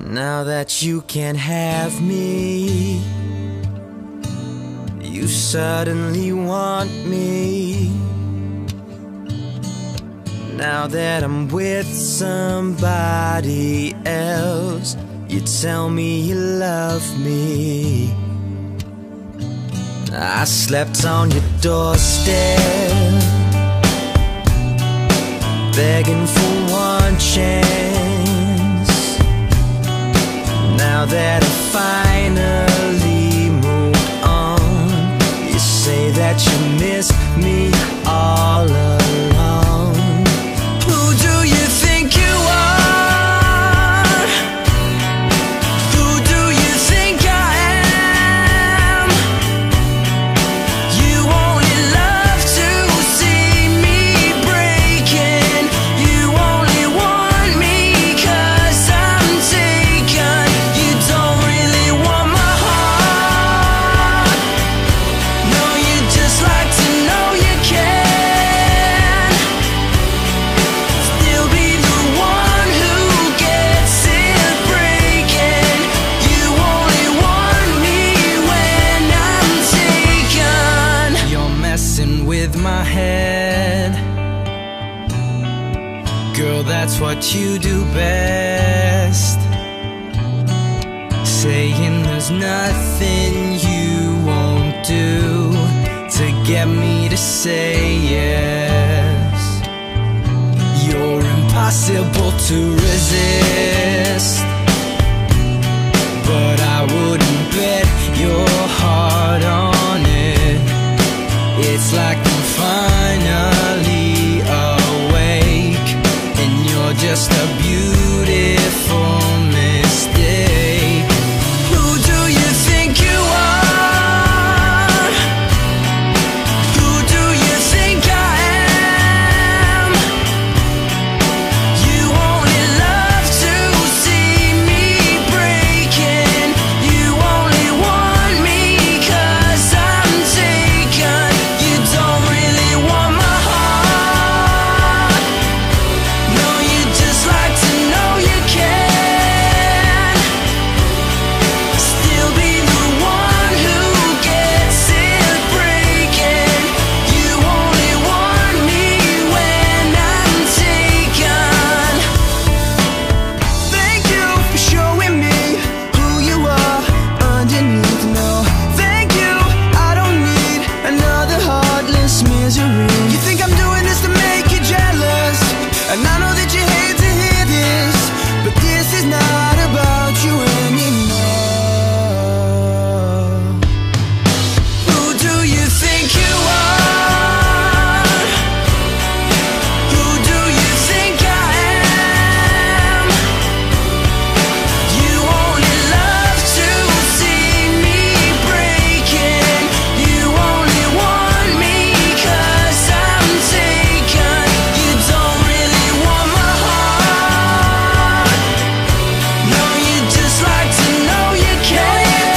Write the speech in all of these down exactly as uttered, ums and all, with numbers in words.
Now that you can't have me, you suddenly want me. Now that I'm with somebody else, you tell me you love me. I slept on your doorstep, begging for one chance. Now that I finally moved on, you say that you miss me all along. Who do you think you are? Who do you think I am? You only love to see me breaking. You only want me 'cause I'm taken. You don't really want my heart. No, you just like to know you can still be the one who gets it breaking. You only want me when I'm taken. You're messing with my head, girl, that's what you do best. Saying there's nothing you won't do to get me to say yes. You're impossible to resist, but I wouldn't bet your heart on it. It's like I'm finally awake, and you're just a beautiful mistake. Who do you think you are? Who do you think I am? You only love to see me breaking. You only want me 'cause I'm taken. You don't really want my heart. No, you just like to know you can still be the one who gets it breaking. You only want me when I'm taken. Thank you for showing me who you are underneath. No, thank you, I don't need another heartless misery. You think I'm doing this to make you jealous, and I know that you hate to hear this, but this is not about you anymore. Who do you think you are? Who do you think I am? You only love to see me breaking. You only want me 'cause I'm taken. You don't really want my heart. No, you just like to know you can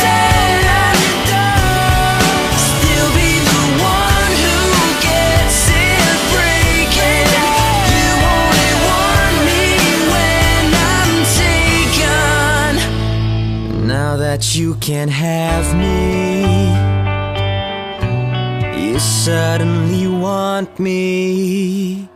still be the one who gets it breaking. You only want me when I'm taken. Now that you can't have me, you suddenly want me.